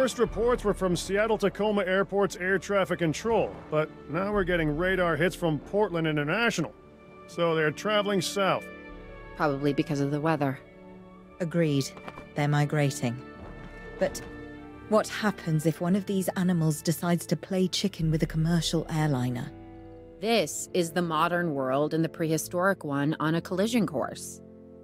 First reports were from Seattle-Tacoma Airport's air traffic control, but now we're getting radar hits from Portland International. So they're traveling south. Probably because of the weather. Agreed. They're migrating. But what happens if one of these animals decides to play chicken with a commercial airliner? This is the modern world and the prehistoric one on a collision course.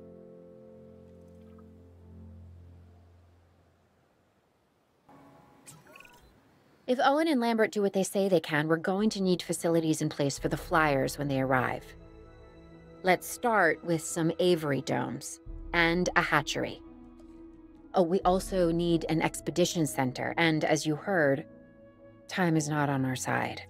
If Owen and Lambert do what they say they can, we're going to need facilities in place for the flyers when they arrive. Let's start with some aviary domes and a hatchery. Oh, we also need an expedition center, and as you heard, time is not on our side.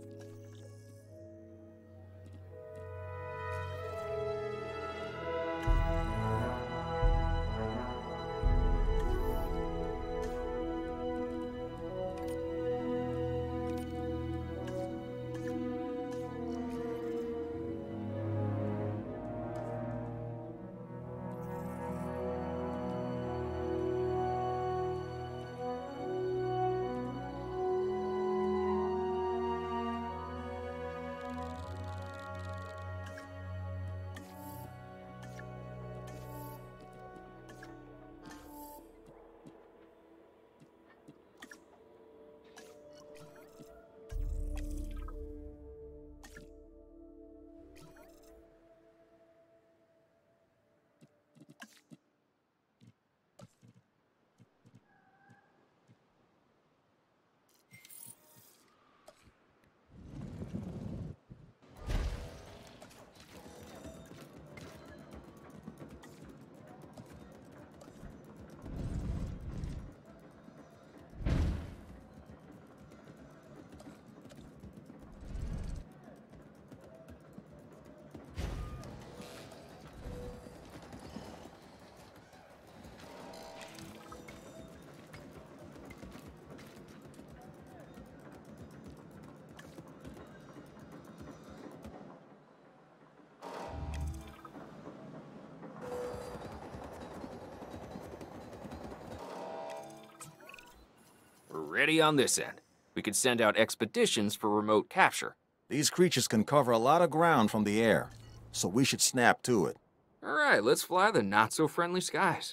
We're ready on this end. We could send out expeditions for remote capture. These creatures can cover a lot of ground from the air, so we should snap to it. All right, let's fly the not-so-friendly skies.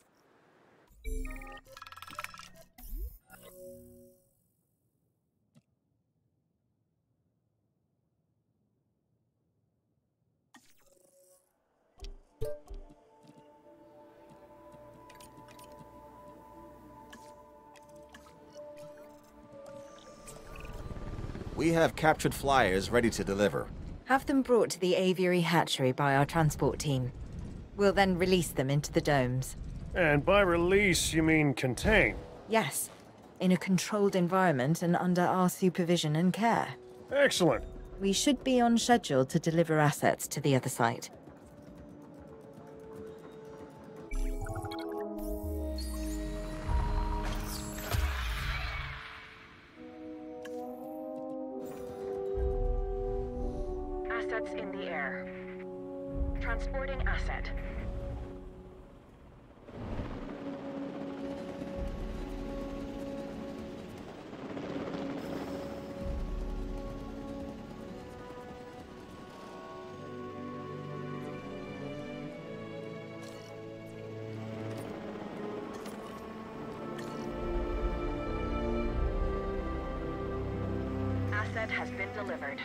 We have captured flyers ready to deliver. Have them brought to the aviary hatchery by our transport team. We'll then release them into the domes. And by release, you mean contain? Yes, in a controlled environment and under our supervision and care. Excellent. We should be on schedule to deliver assets to the other site. Assets in the air. Transporting asset. Asset has been delivered.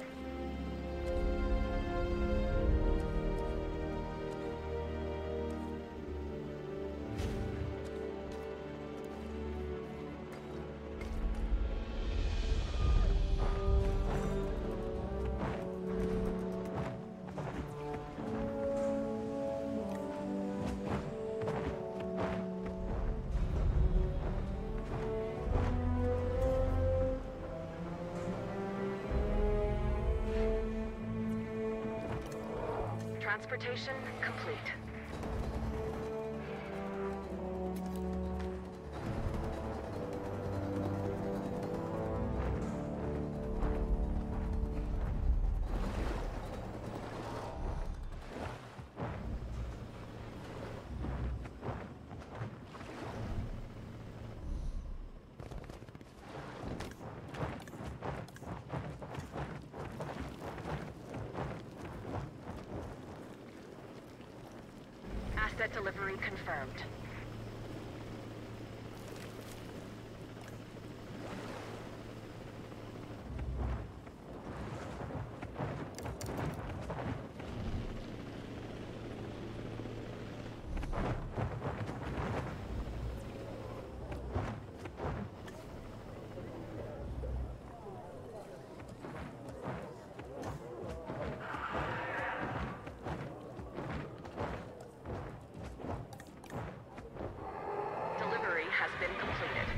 Transportation complete. Asset delivery confirmed. Delivery has been completed.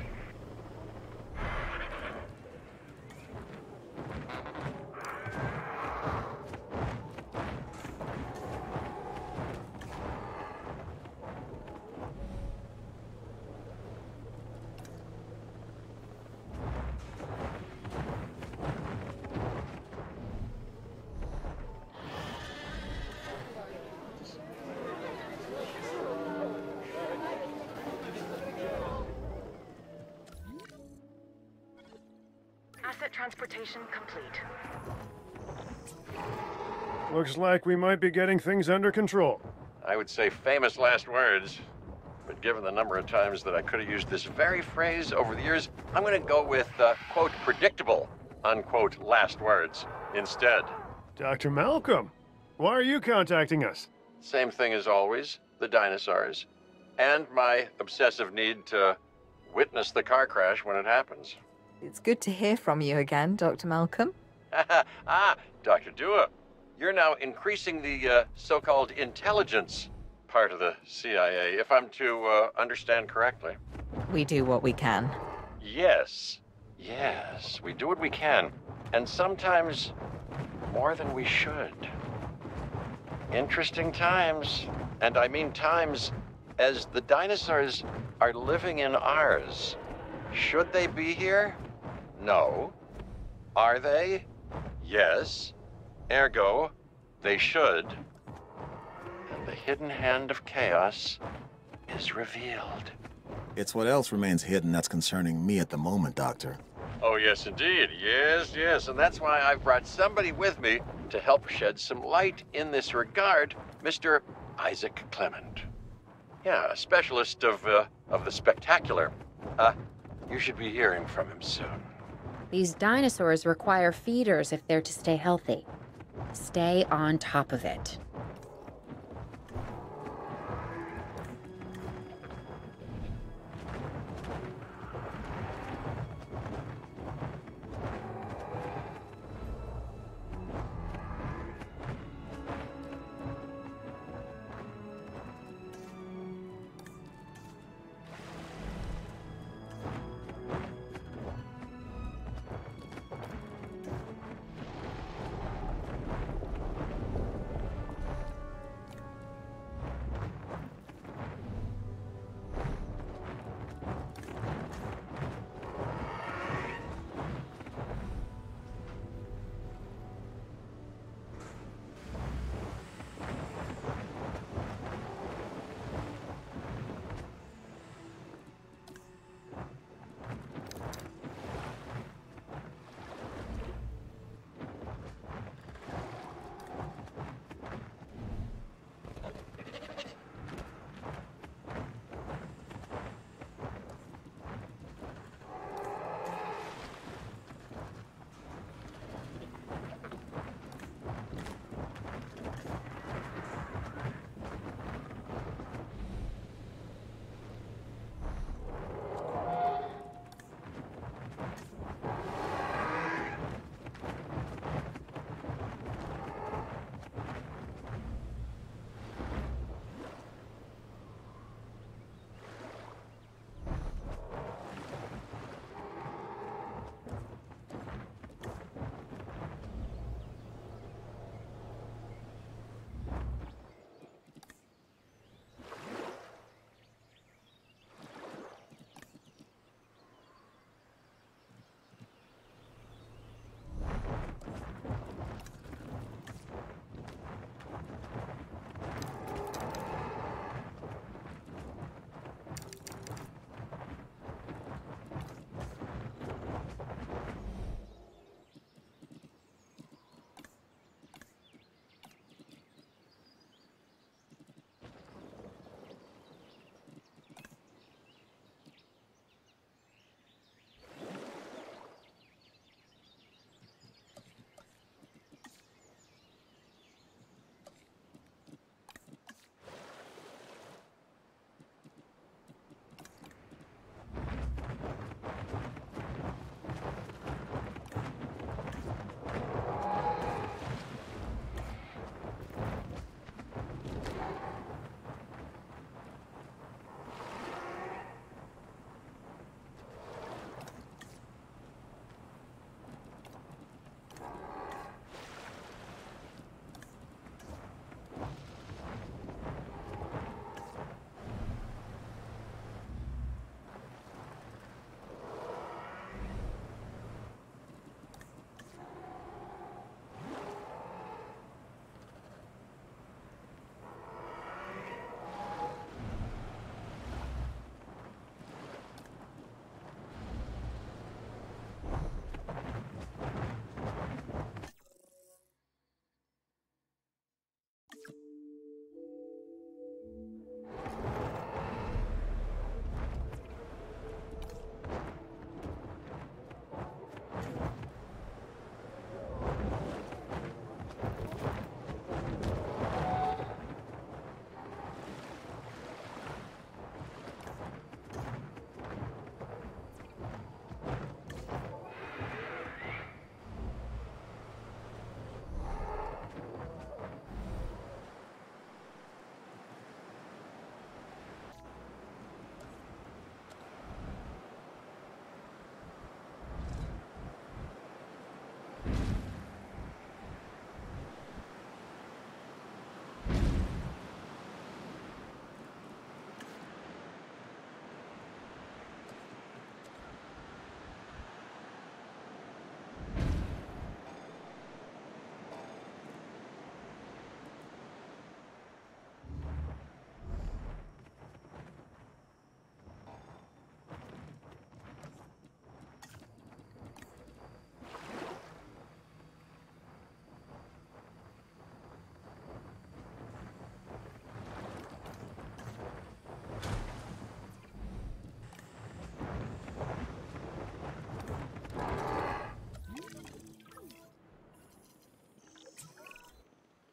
Asset transportation complete. Looks like we might be getting things under control. I would say famous last words, but given the number of times that I could have used this very phrase over the years, I'm going to go with, quote, predictable, unquote, last words instead. Dr. Malcolm, why are you contacting us? Same thing as always, the dinosaurs, and my obsessive need to witness the car crash when it happens. It's good to hear from you again, Dr. Malcolm. Dr. Dua, you're now increasing the so-called intelligence part of the CIA, if I'm to understand correctly. We do what we can. Yes, we do what we can, and sometimes more than we should. Interesting times, and I mean times as the dinosaurs are living in ours. Should they be here? No. Are they? Yes. Ergo, they should. And the hidden hand of chaos is revealed. It's what else remains hidden that's concerning me at the moment, Doctor. Oh, yes, indeed. Yes. And that's why I've brought somebody with me to help shed some light in this regard, Mr. Isaac Clement. Yeah, a specialist of the spectacular. You should be hearing from him soon. These dinosaurs require feeders if they're to stay healthy. Stay on top of it.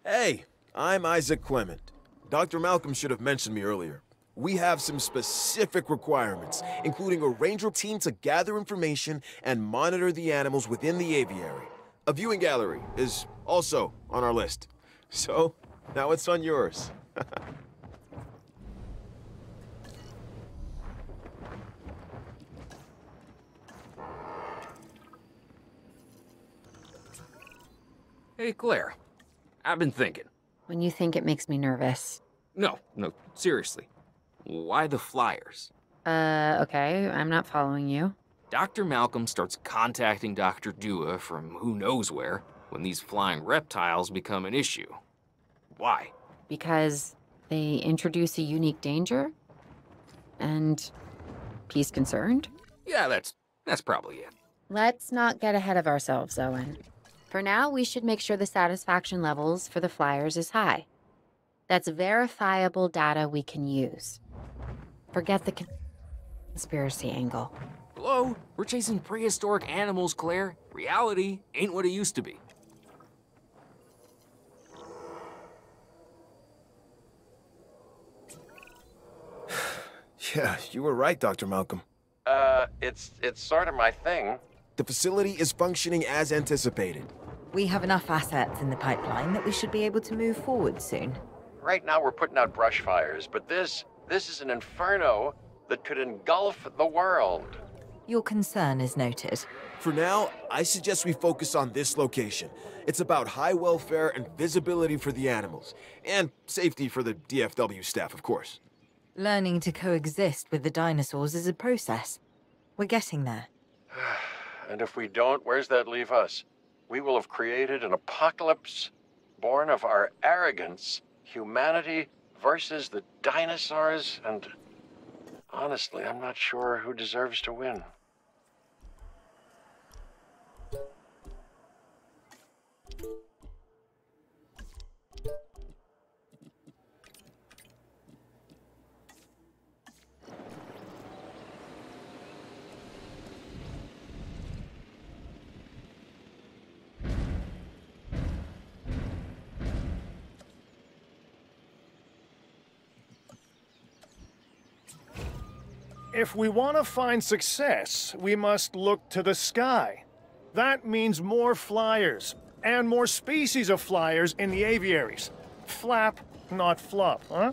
Hey, I'm Isaac Clement. Dr. Malcolm should have mentioned me earlier. We have some specific requirements, including a ranger team to gather information and monitor the animals within the aviary. A viewing gallery is also on our list. So, now it's on yours. Hey, Claire. I've been thinking. When you think it makes me nervous. No, seriously. Why the flyers? Okay, I'm not following you. Dr. Malcolm starts contacting Dr. Dua from who knows where when these flying reptiles become an issue. Why? Because they introduce a unique danger? And he's concerned? Yeah, that's probably it. Let's not get ahead of ourselves, Owen. For now, we should make sure the satisfaction levels for the flyers is high. That's verifiable data we can use. Forget the conspiracy angle. Hello? We're chasing prehistoric animals, Claire. Reality ain't what it used to be. Yeah, you were right, Dr. Malcolm. It's sort of my thing. The facility is functioning as anticipated. We have enough assets in the pipeline that we should be able to move forward soon. Right now we're putting out brush fires, but this is an inferno that could engulf the world. Your concern is noted. For now, I suggest we focus on this location. It's about high welfare and visibility for the animals, and safety for the DFW staff, of course. Learning to coexist with the dinosaurs is a process. We're getting there. And if we don't, where's that leave us? We will have created an apocalypse born of our arrogance, humanity versus the dinosaurs, and honestly, I'm not sure who deserves to win. If we want to find success, we must look to the sky. That means more flyers, and more species of flyers in the aviaries. Flap, not flop, huh?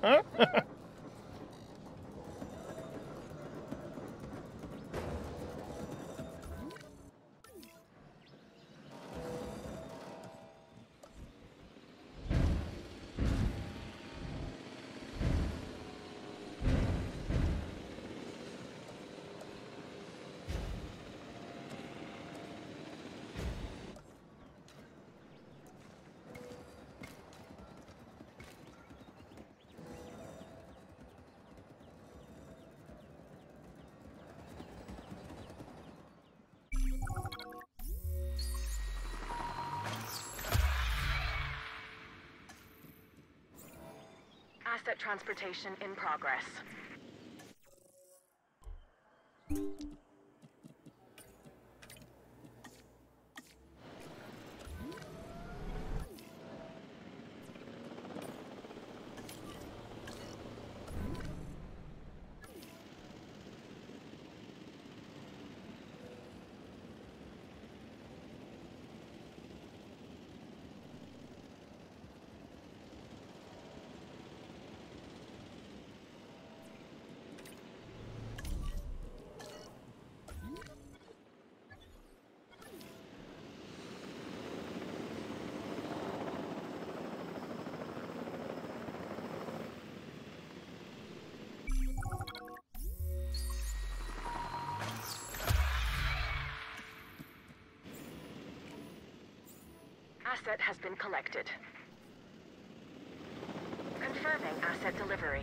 Asset transportation in progress. Asset has been collected. Confirming asset delivery.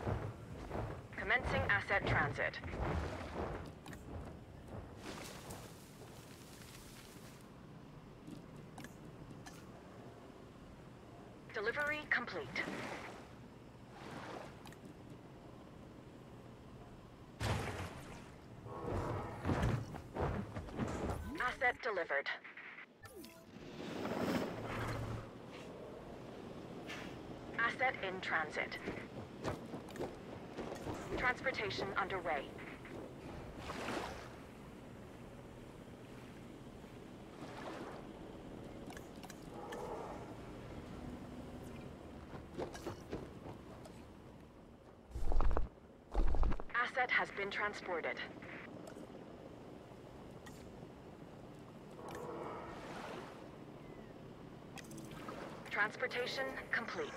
Commencing asset transit. Delivery complete. Asset delivered. Asset in transit. Transportation underway. Asset has been transported. Transportation complete.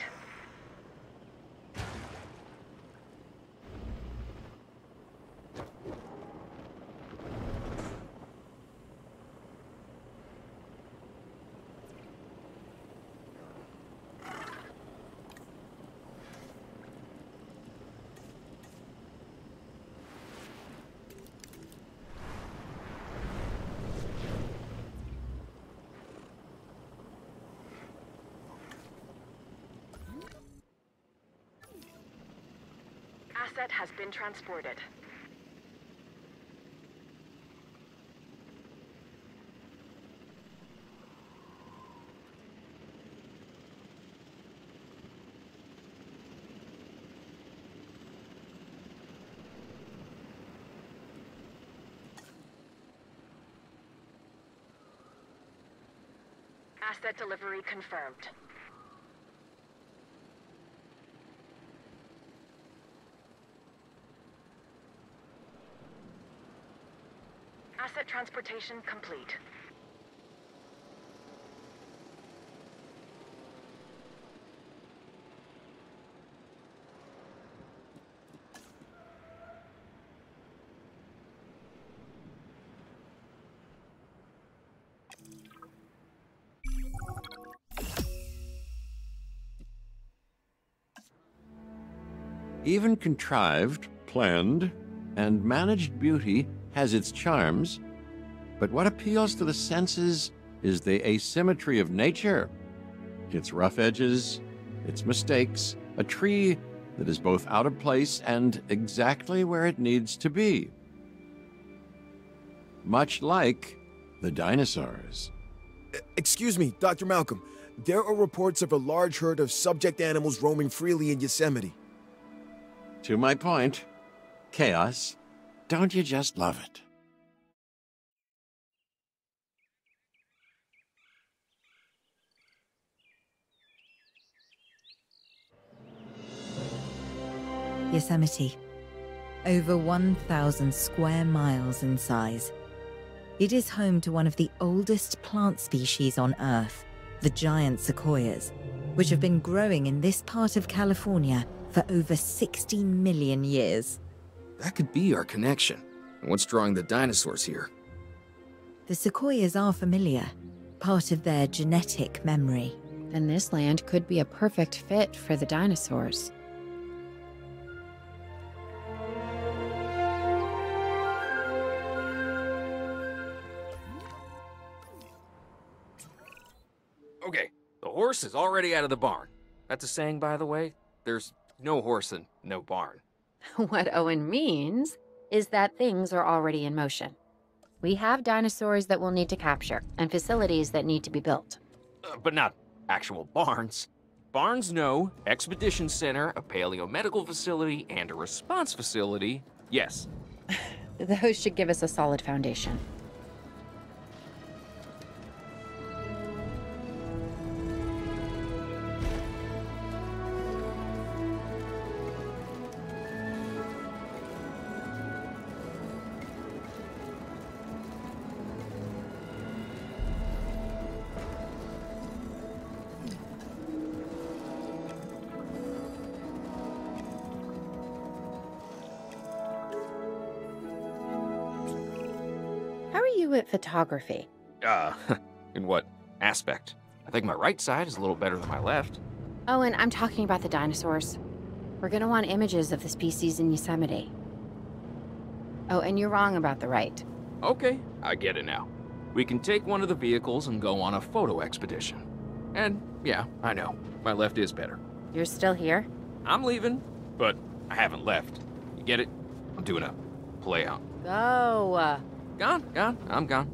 Asset has been transported. Asset delivery confirmed. Asset transportation complete. Even contrived, planned, and managed beauty has its charms, but what appeals to the senses is the asymmetry of nature. Its rough edges, its mistakes, a tree that is both out of place and exactly where it needs to be. Much like the dinosaurs. Excuse me, Dr. Malcolm. There are reports of a large herd of subject animals roaming freely in Yosemite. To my point, chaos. Don't you just love it? Yosemite. Over 1,000 square miles in size. It is home to one of the oldest plant species on Earth, the giant sequoias, which have been growing in this part of California for over 60 million years. That could be our connection. What's drawing the dinosaurs here? The sequoias are familiar, part of their genetic memory. Then this land could be a perfect fit for the dinosaurs. Okay, the horse is already out of the barn. That's a saying, by the way. There's no horse and no barn. What Owen means is that things are already in motion. We have dinosaurs that we'll need to capture and facilities that need to be built. But not actual barns. Barns, no. Expedition center, a paleomedical facility, and a response facility, yes. Those should give us a solid foundation. How are you at photography? In what aspect? I think my right side is a little better than my left. Owen, I'm talking about the dinosaurs. We're gonna want images of the species in Yosemite. Oh, and you're wrong about the right. Okay, I get it now. We can take one of the vehicles and go on a photo expedition. And yeah, I know, my left is better. You're still here? I'm leaving, but I haven't left. You get it? I'm doing a play out. Go. Gone, I'm gone.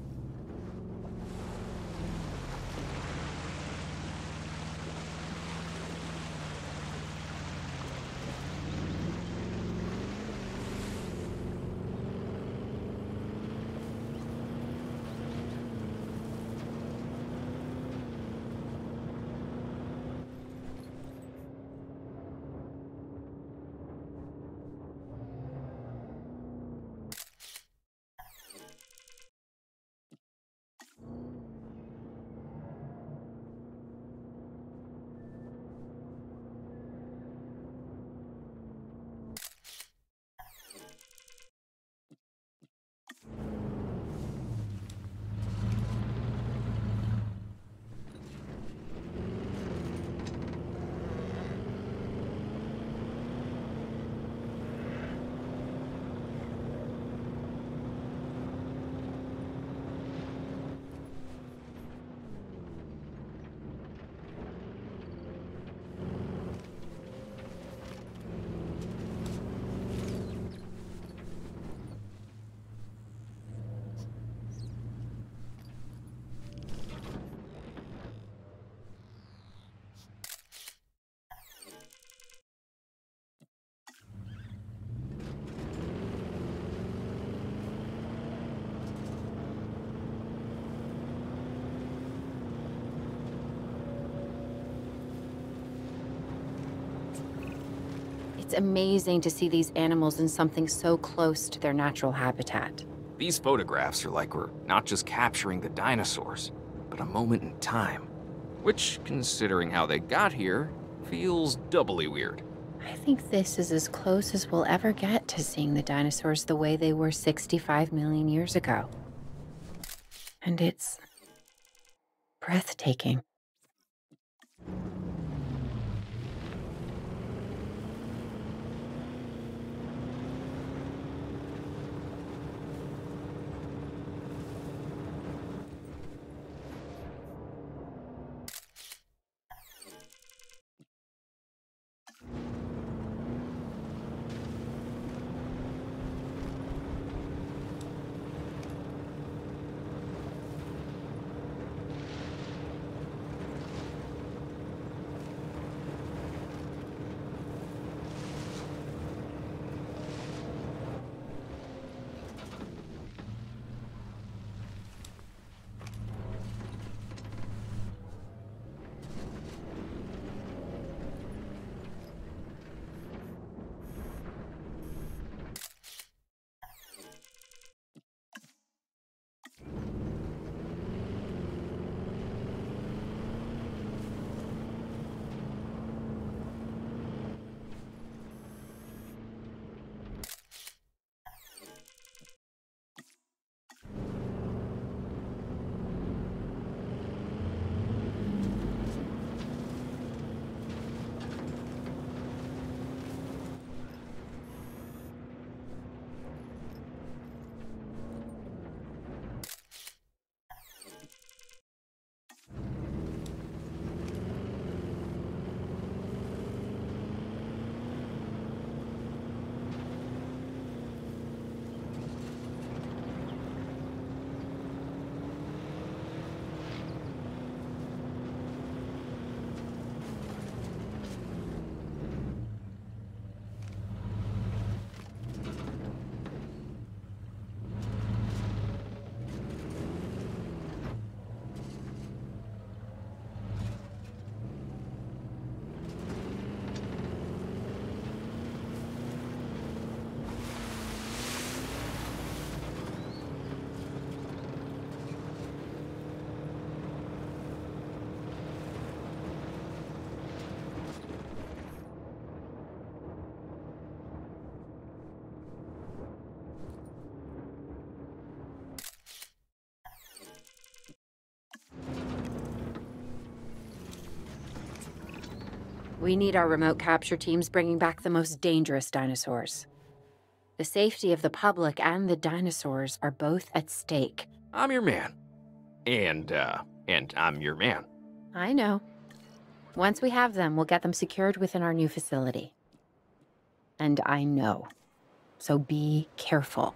It's amazing to see these animals in something so close to their natural habitat. These photographs are like we're not just capturing the dinosaurs, but a moment in time. Which, considering how they got here, feels doubly weird. I think this is as close as we'll ever get to seeing the dinosaurs the way they were 65 million years ago. And it's breathtaking. We need our remote capture teams bringing back the most dangerous dinosaurs. The safety of the public and the dinosaurs are both at stake. I'm your man. And I'm your man. I know. Once we have them, we'll get them secured within our new facility. And I know. So be careful.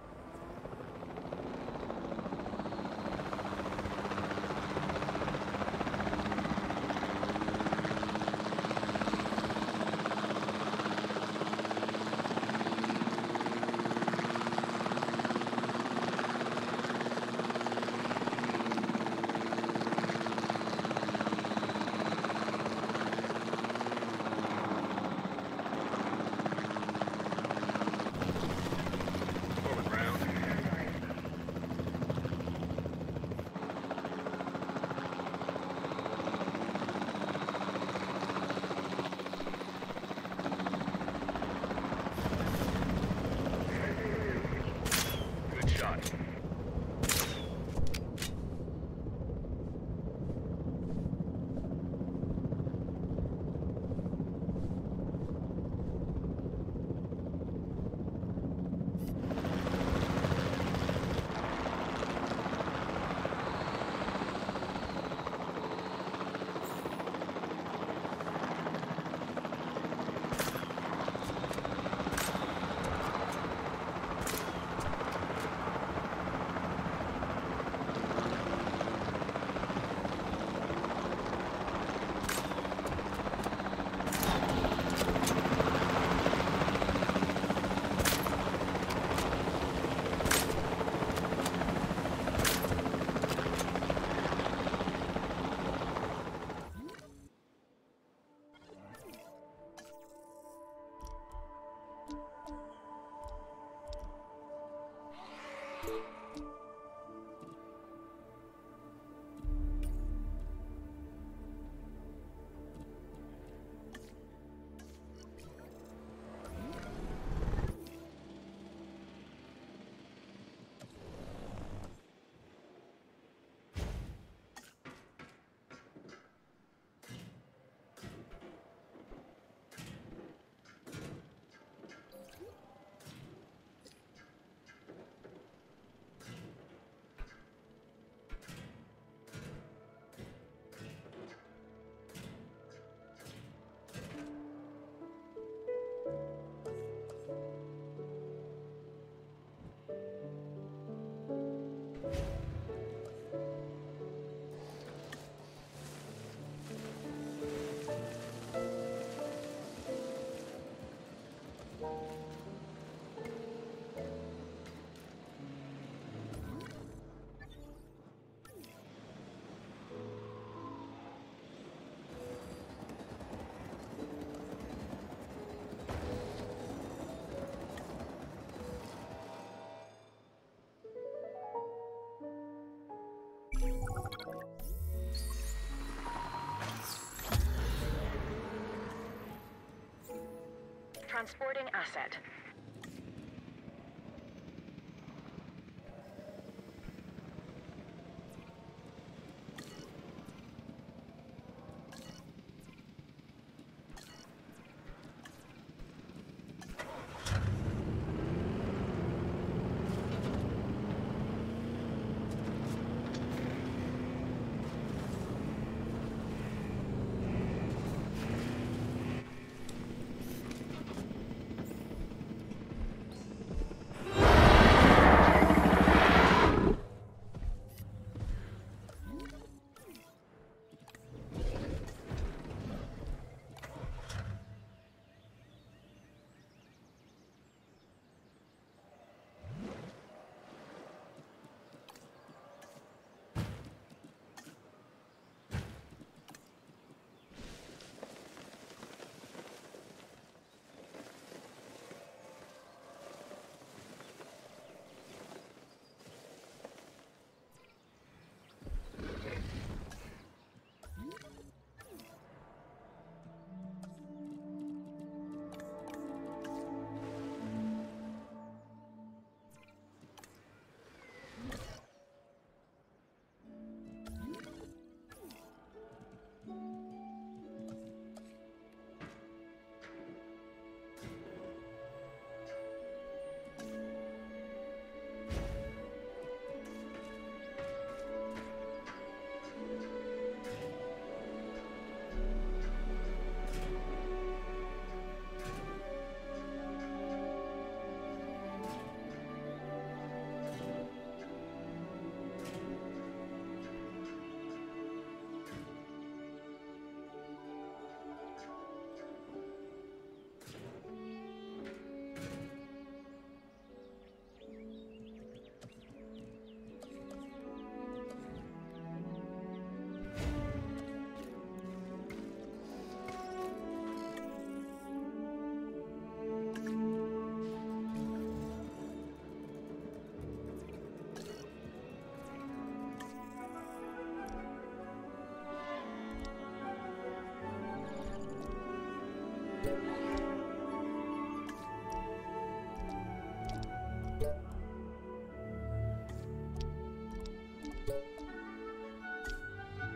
Transporting asset.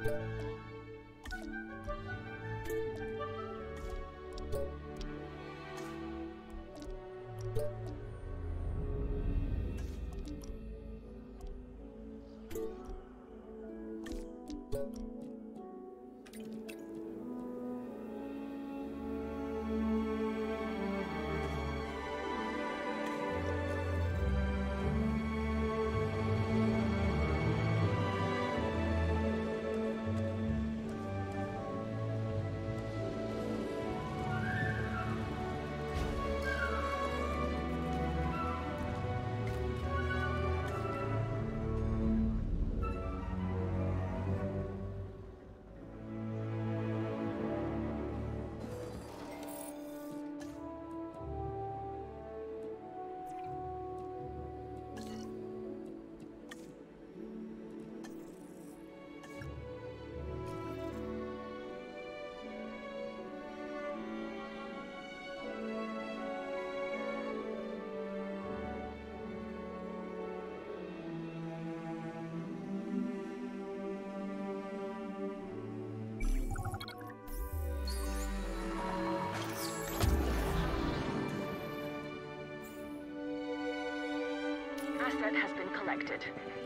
Asset has been collected.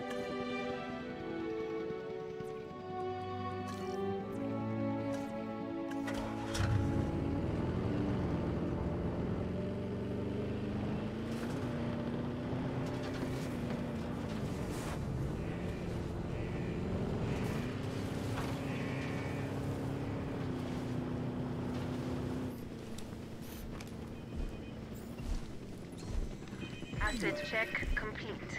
Asset check complete.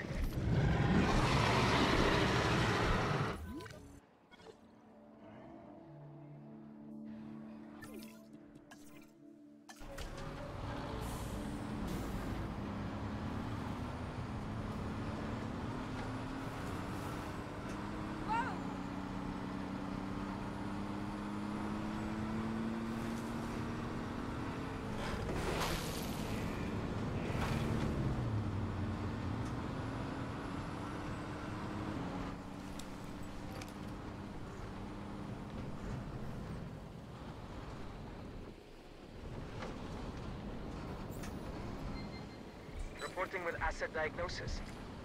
Reporting with asset diagnosis.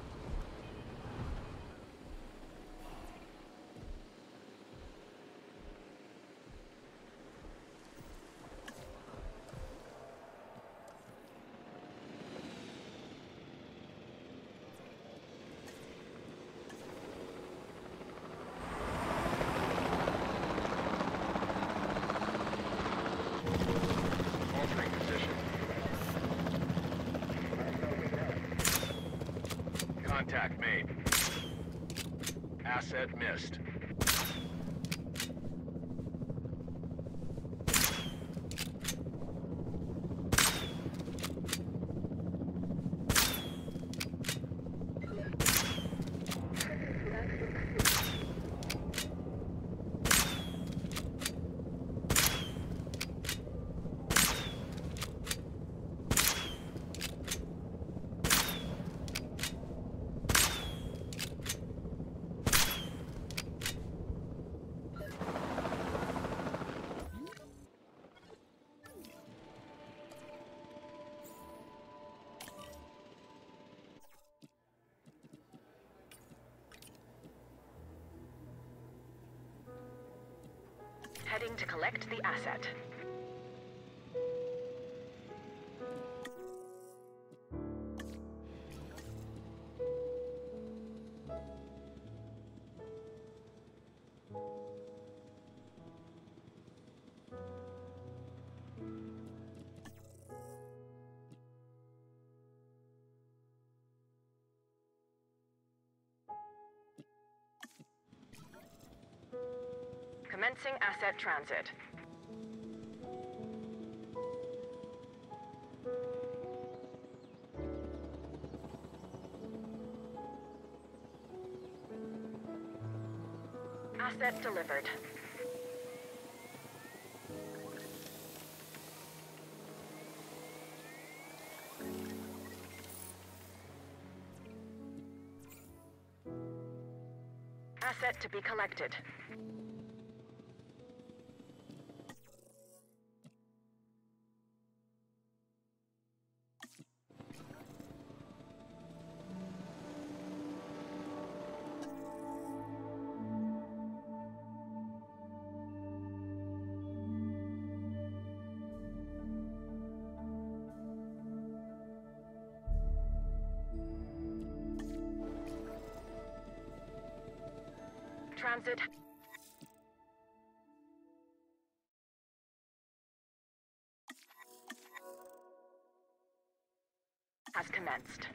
Altering position. Contact made. Asset missed. Heading to collect the asset. Commencing asset transit. Asset delivered. Asset to be collected. Transit has commenced.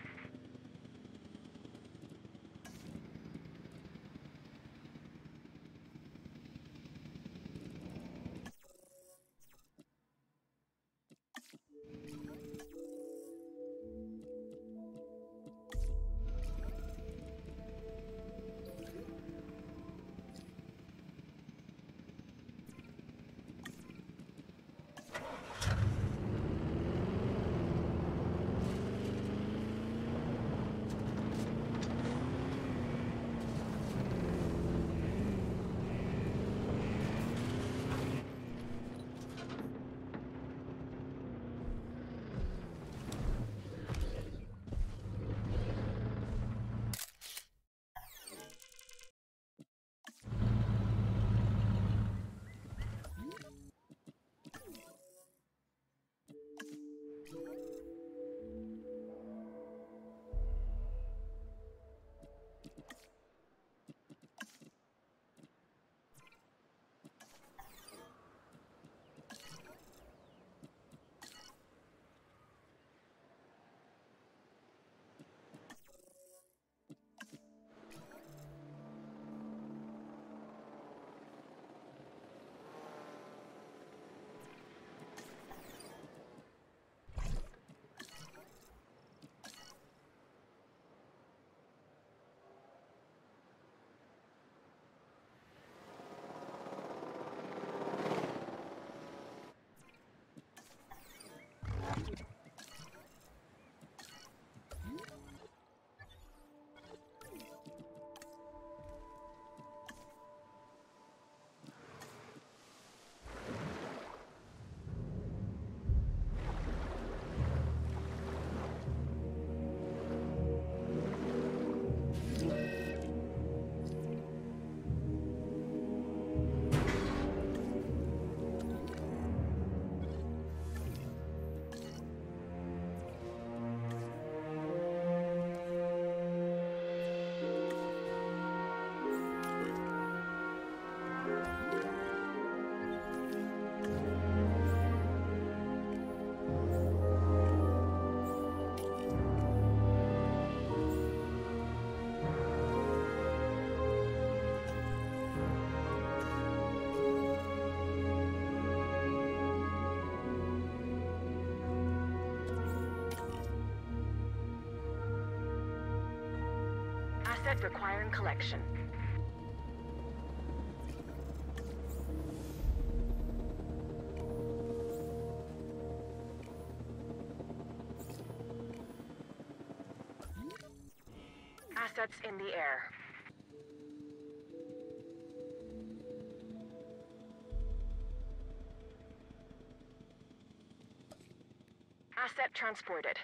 Asset requiring collection. Assets in the air. Asset transported.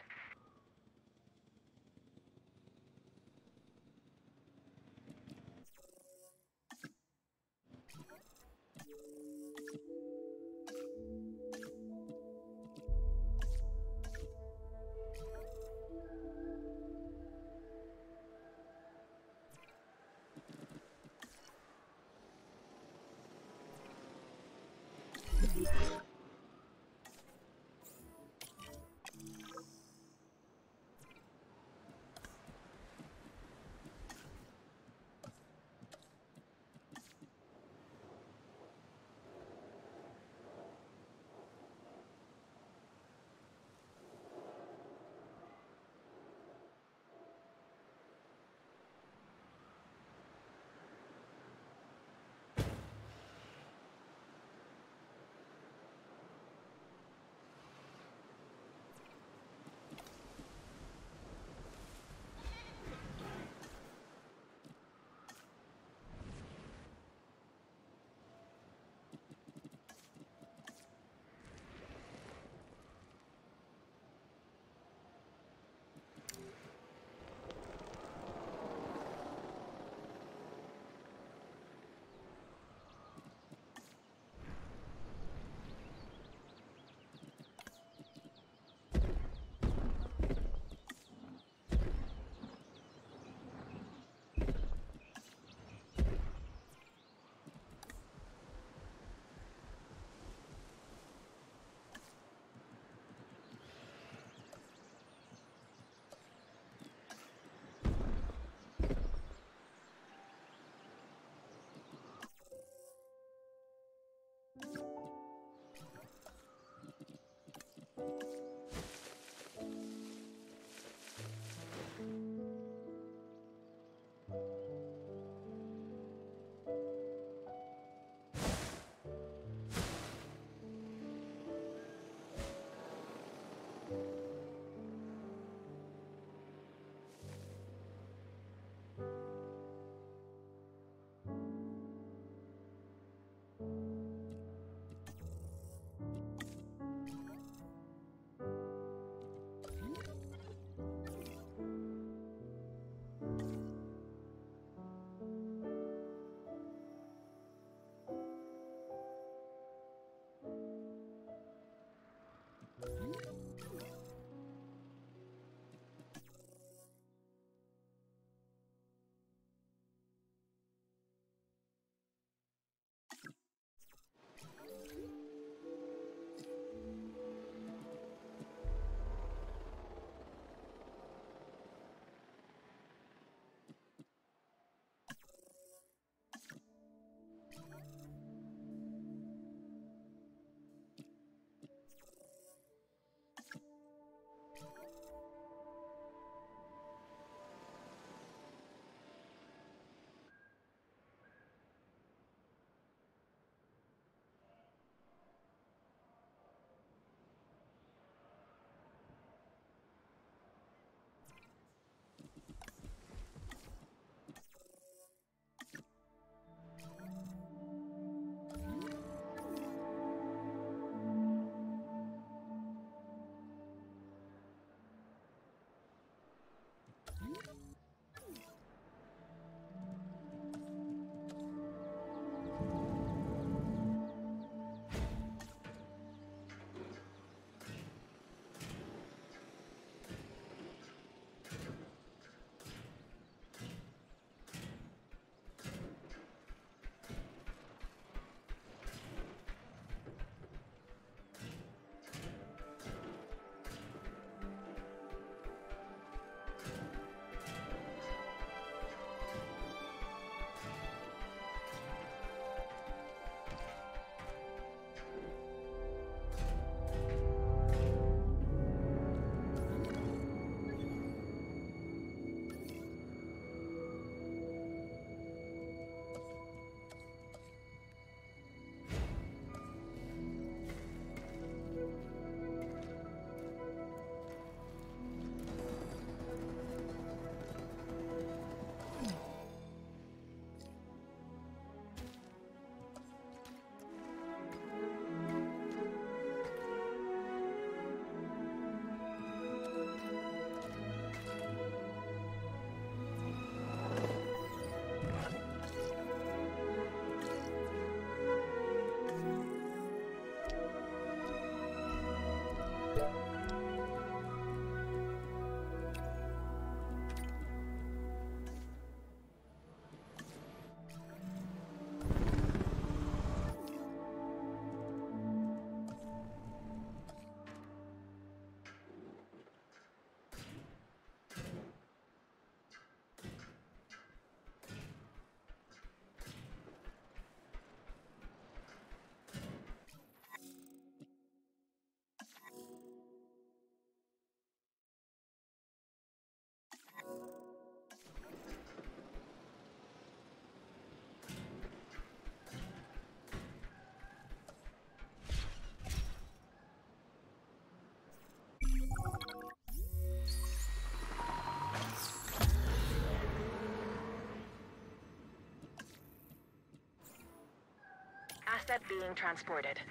Asset being transported.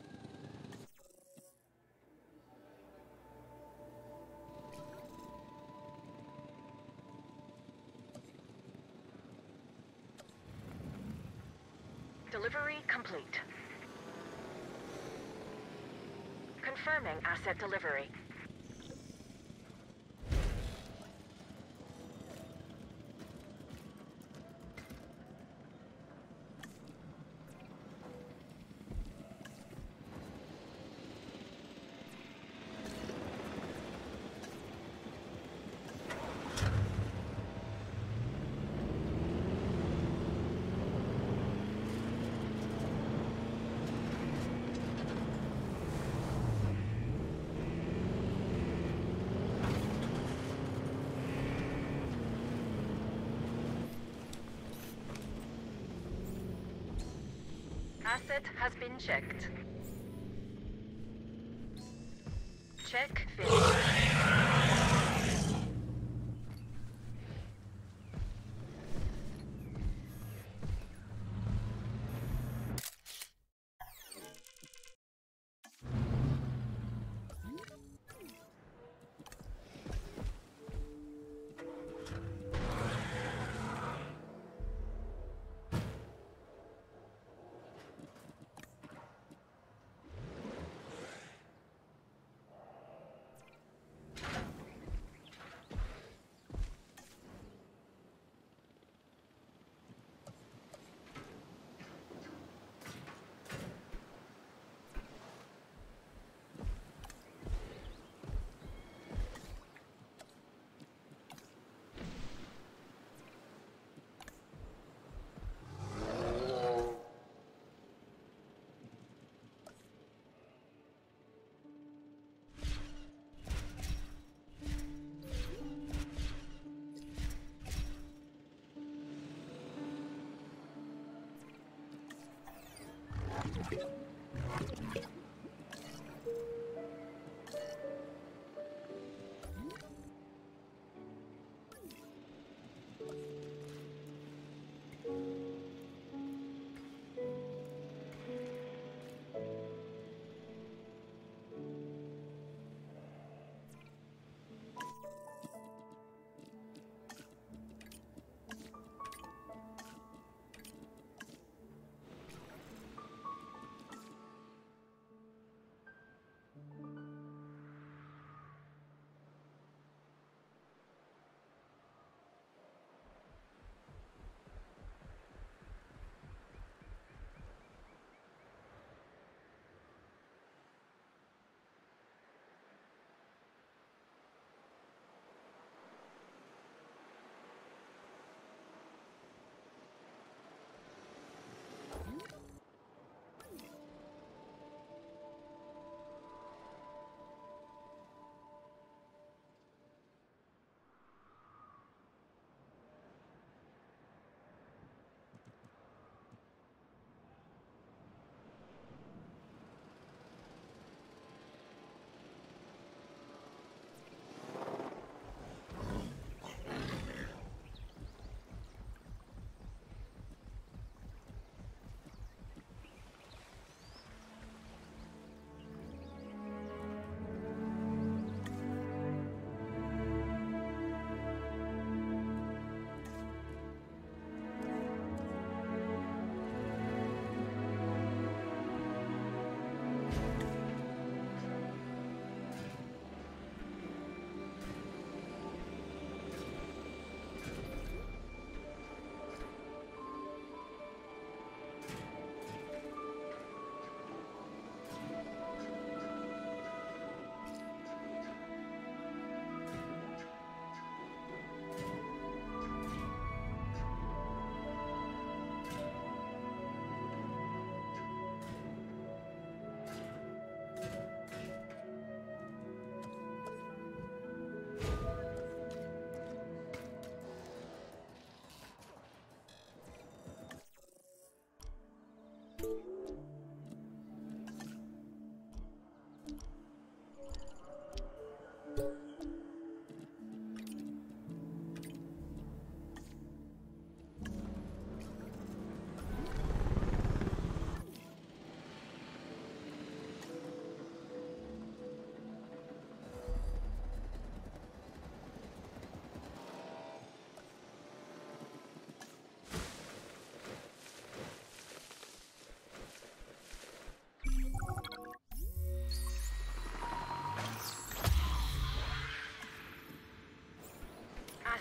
Delivery complete. Confirming asset delivery. Asset has been checked. Check finished.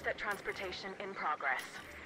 Asset transportation in progress.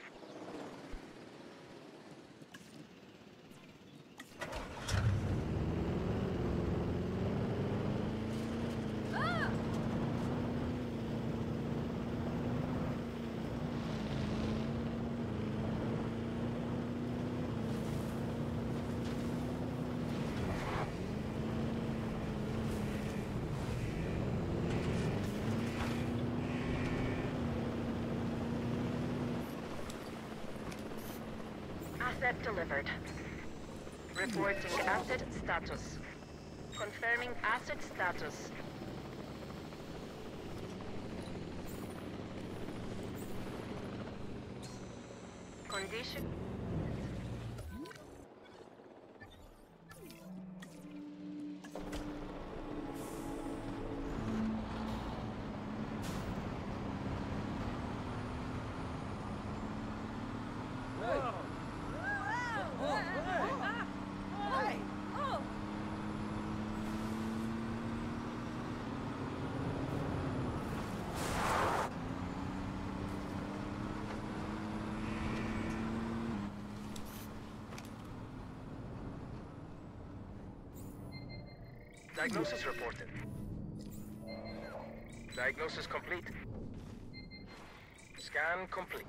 Asset delivered. Reporting asset status. Confirming asset status. Condition. Diagnosis reported. Diagnosis complete. Scan complete.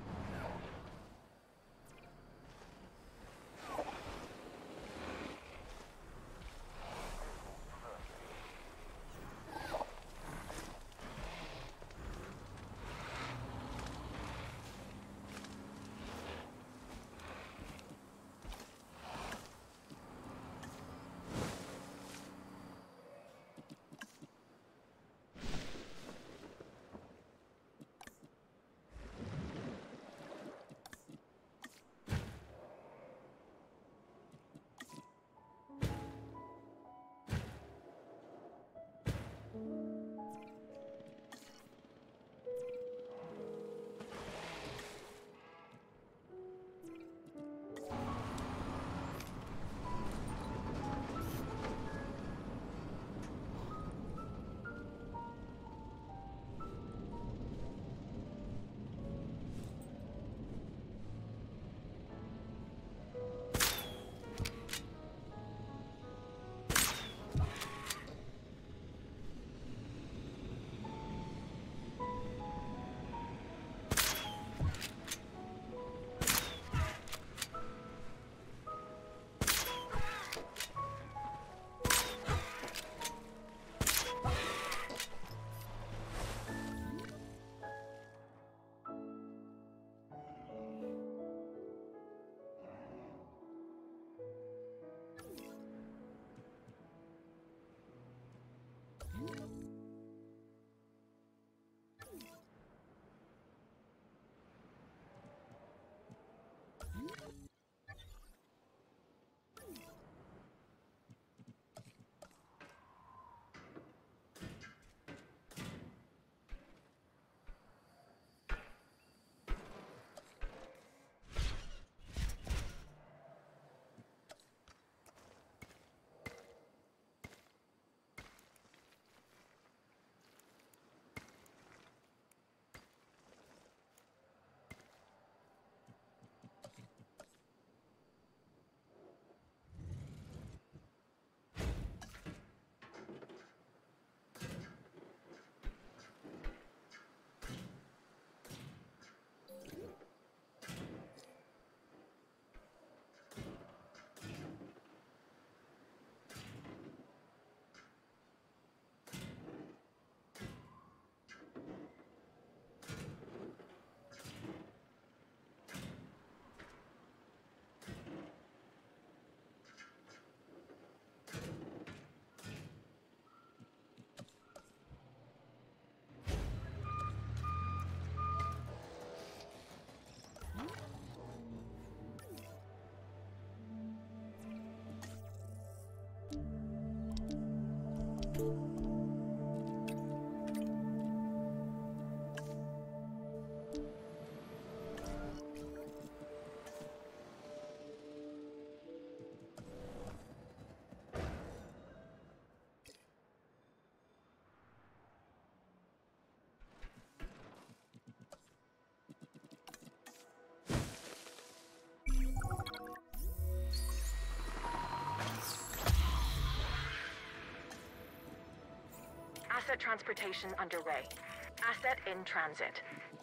Asset transportation underway. Asset in transit.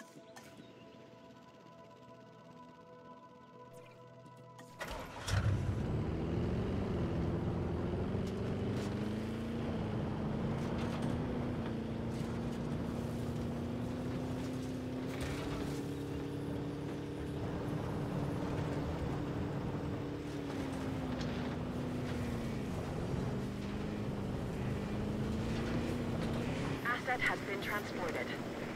Asset has been transported.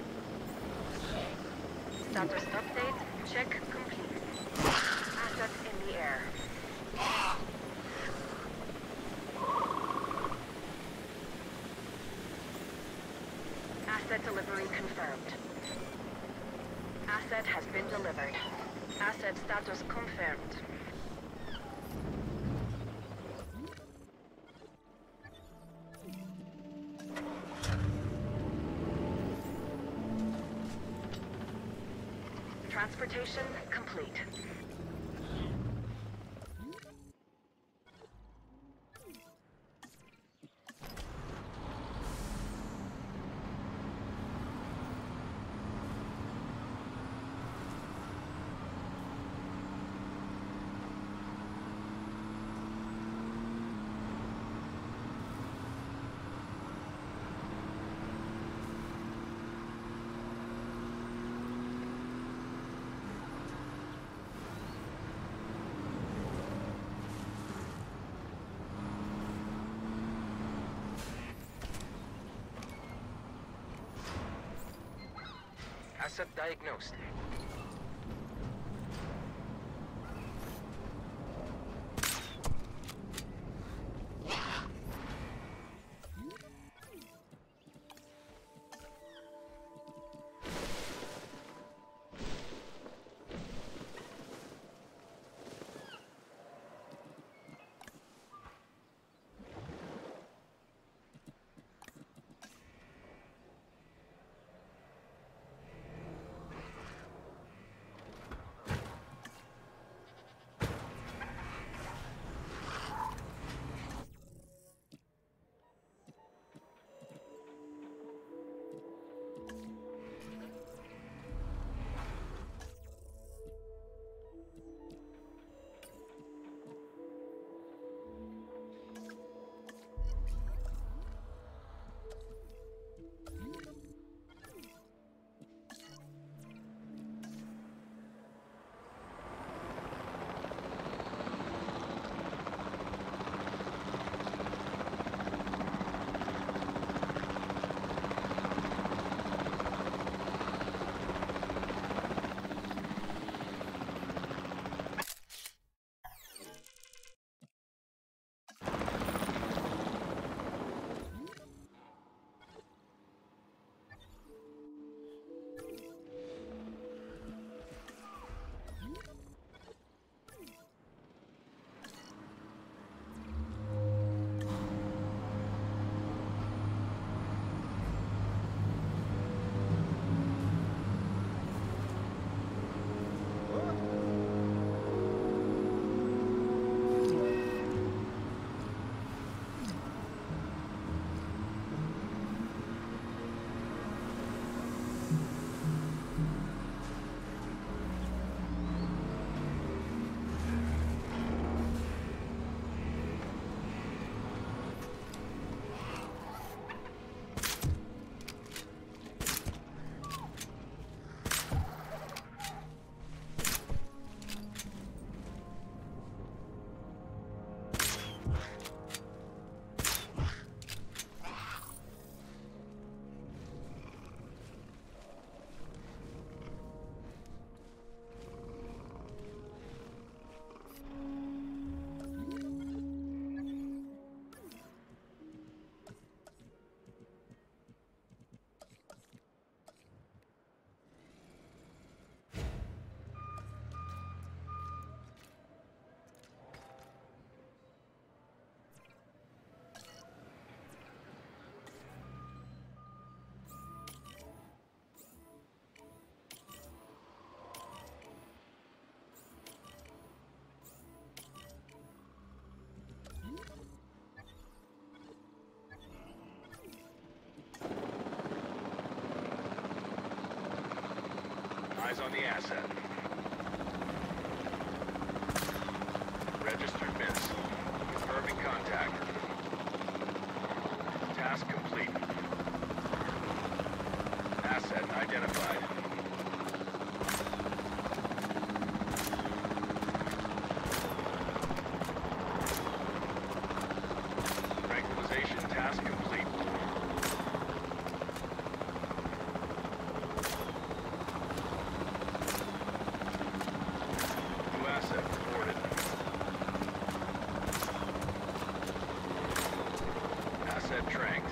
Status update. Check complete. Assets in the air. Asset delivery confirmed. Asset has been delivered. Asset status confirmed. Transportation complete. Asset diagnosed. on the asset. Registered miss. Confirming contact. Task complete. Asset identified. Tranquilization task complete. New asset reported. Asset tranked.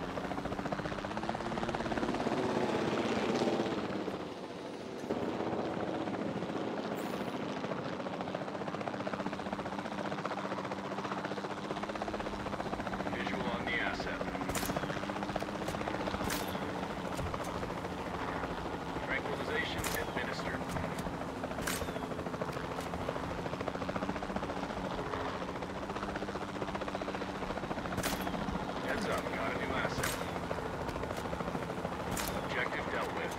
Visual on the asset. Tranquilization administered. Heads up, got a new asset. Objective dealt with.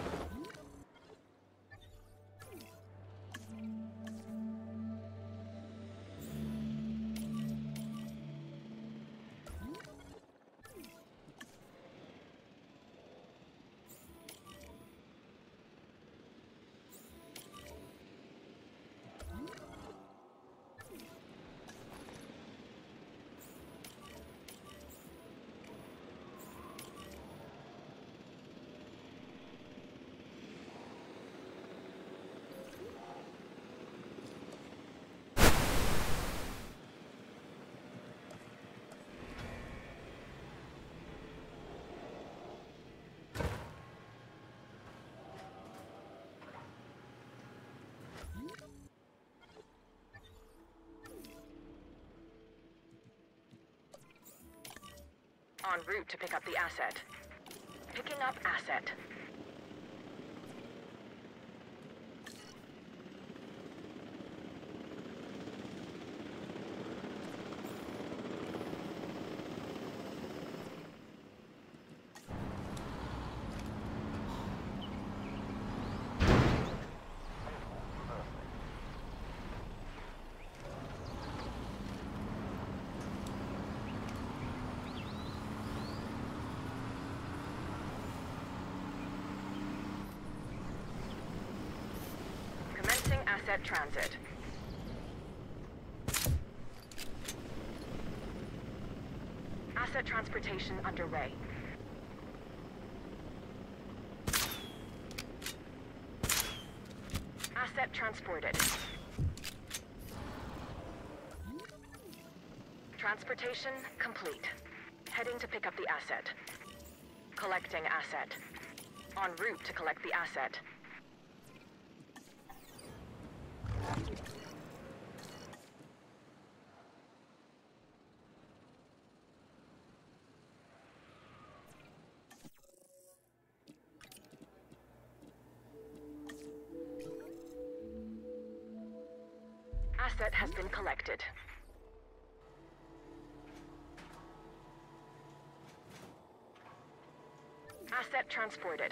En route to pick up the asset. Picking up asset. Commencing asset transit. Asset transportation underway. Asset transported. Transportation complete. Heading to pick up the asset. Collecting asset. En route to collect the asset. Asset has been collected. Asset transported.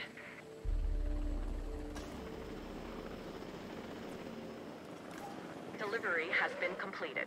Delivery has been completed.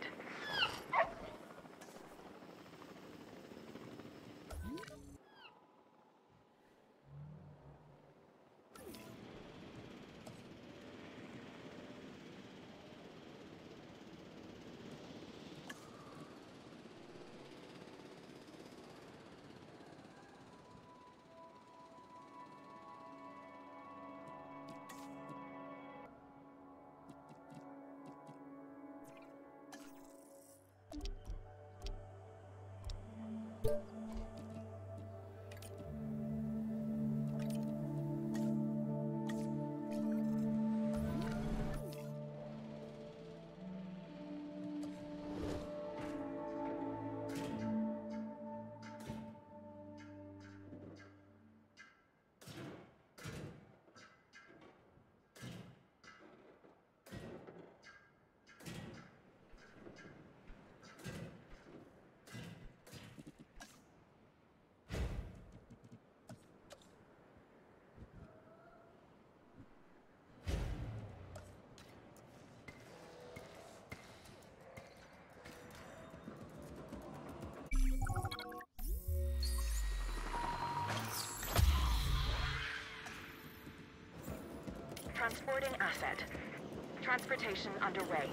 Transporting asset. Transportation underway.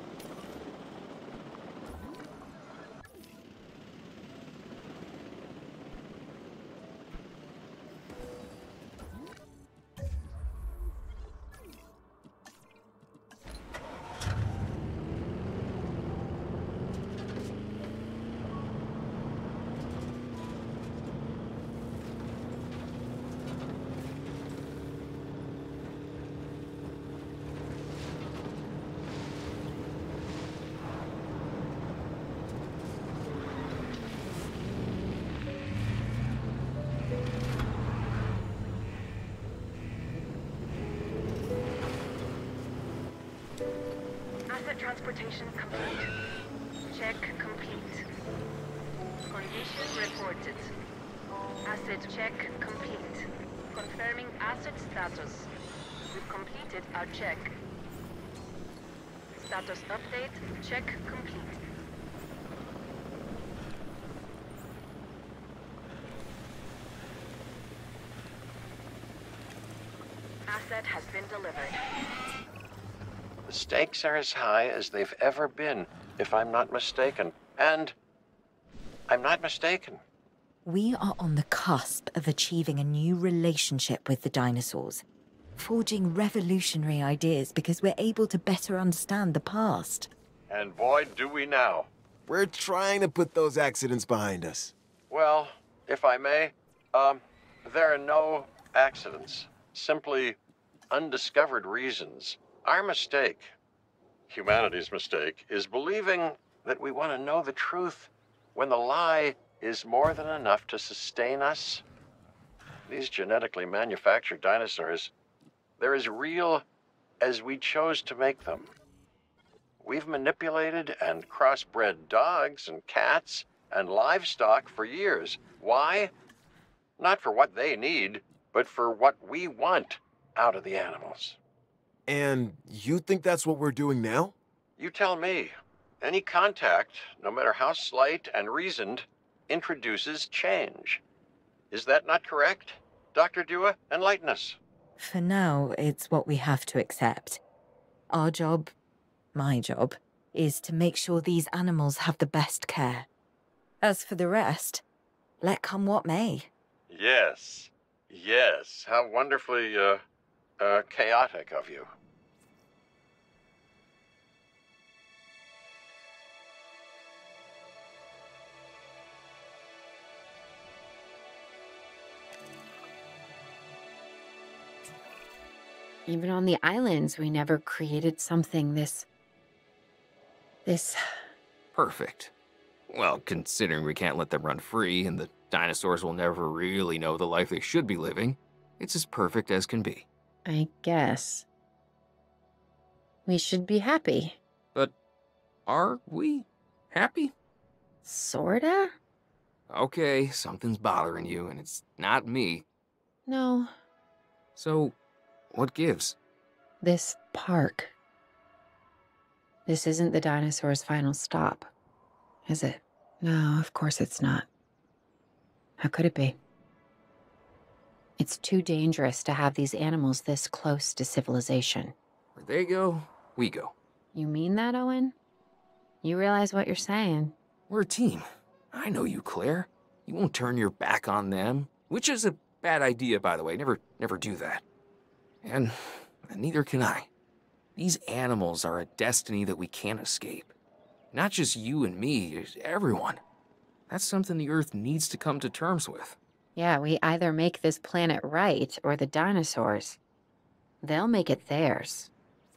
Asset transportation complete. Check complete. Condition reported. Asset check complete. Confirming asset status. We've completed our check. Status update. Check complete. Asset has been delivered. The stakes are as high as they've ever been, if I'm not mistaken. And I'm not mistaken. We are on the cusp of achieving a new relationship with the dinosaurs, forging revolutionary ideas because we're able to better understand the past. And boy, do we now. We're trying to put those accidents behind us. Well, if I may, there are no accidents. Simply undiscovered reasons. Our mistake, humanity's mistake, is believing that we want to know the truth when the lie is more than enough to sustain us. These genetically manufactured dinosaurs, they're as real as we chose to make them. We've manipulated and crossbred dogs and cats and livestock for years. Why? Not for what they need, but for what we want out of the animals. And you think that's what we're doing now? You tell me. Any contact, no matter how slight and reasoned, introduces change. Is that not correct? Dr. Dua, enlighten us. For now, it's what we have to accept. Our job, my job, is to make sure these animals have the best care. As for the rest, let come what may. Yes. Yes. How wonderfully, chaotic of you. Even on the islands, we never created something this... Perfect. Well, considering we can't let them run free and the dinosaurs will never really know the life they should be living, it's as perfect as can be. I guess. We should be happy. But are we happy? Sorta? Okay, something's bothering you, and it's not me. No. So, what gives? This park. This isn't the dinosaurs' final stop, is it? No, of course it's not. How could it be? It's too dangerous to have these animals this close to civilization. Where they go, we go. You mean that, Owen? You realize what you're saying? We're a team. I know you, Claire. You won't turn your back on them, which is a bad idea, by the way. Never do that. And neither can I. These animals are a destiny that we can't escape. Not just you and me, everyone. That's something the Earth needs to come to terms with. Yeah, we either make this planet right or the dinosaurs. They'll make it theirs.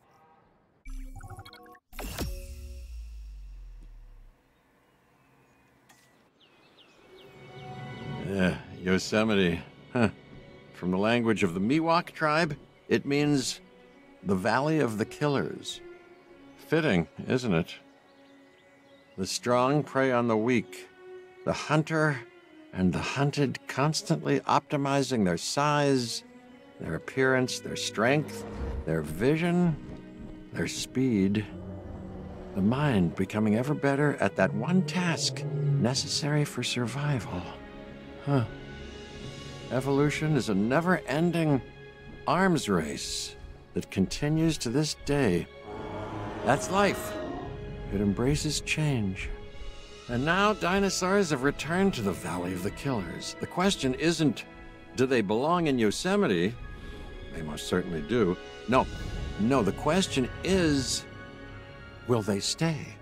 Yeah, Yosemite. Huh. From the language of the Miwok tribe, it means the Valley of the Killers. Fitting, isn't it? The strong prey on the weak, the hunter and the hunted constantly optimizing their size, their appearance, their strength, their vision, their speed. The mind becoming ever better at that one task necessary for survival. Huh. Evolution is a never-ending arms race. that continues to this day. That's life. It embraces change. And now dinosaurs have returned to the Valley of the Killers. The question isn't, do they belong in Yosemite? They most certainly do. No, the question is, will they stay?